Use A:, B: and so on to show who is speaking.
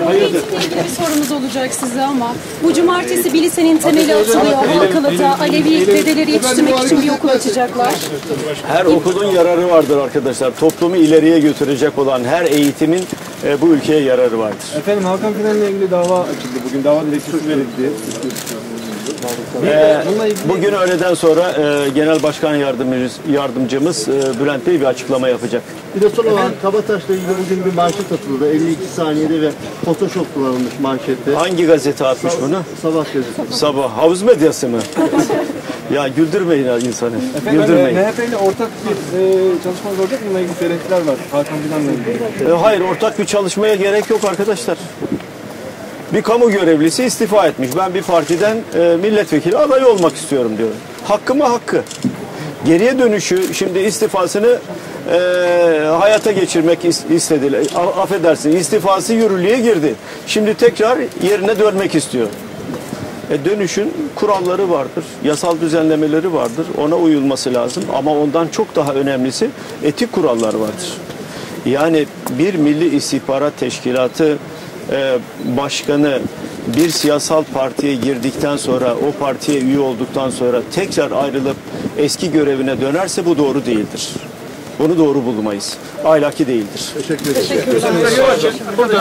A: Eğitimle ilgili bir sorumuz olacak size ama bu cumartesi bir lisenin temeli atılıyor. Halkalı'da Alevi dedeleri yetiştirmek için bir okul açacaklar.
B: Her okulun yararı vardır arkadaşlar. Toplumu ileriye götürecek olan her eğitimin bu ülkeye yararı vardır.
C: Efendim Hakan Fidan'la ilgili dava açıldı. Bugün dava dilekçesi verildi.
B: Bugün öğleden sonra Genel Başkan Yardımcımız Bülent Bey bir açıklama yapacak.
D: Bir de son olarak Kabataş'la ilgili bugün bir manşet atıldı. 52 saniyede ve Photoshop kullanılmış manşette.
B: Hangi gazete atmış bunu?
D: Sabah gazetesi.
B: Sabah. Havuz medyası mı? Ya güldürmeyin insanı.
C: Efendim
B: Güldürmeyin.
C: MHP ile ortak bir çalışmanız olacak mı? Bununla ilgili söylentiler var. Hakan Fidan'la ilgili.
B: Hayır, ortak bir çalışmaya gerek yok arkadaşlar. Bir kamu görevlisi istifa etmiş. Ben bir partiden milletvekili adayı olmak istiyorum diyor. Hakkı mı hakkı. Geriye dönüşü şimdi istifasını hayata geçirmek istedi. Affedersin, istifası yürürlüğe girdi. Şimdi tekrar yerine dönmek istiyor. Dönüşün kuralları vardır, yasal düzenlemeleri vardır. Ona uyulması lazım ama ondan çok daha önemlisi etik kurallar vardır. Yani bir Milli İstihbarat Teşkilatı başkanı bir siyasal partiye girdikten sonra, o partiye üye olduktan sonra tekrar ayrılıp eski görevine dönerse bu doğru değildir. Bunu doğru bulmayız. Ahlaki değildir.
D: Teşekkür ederim.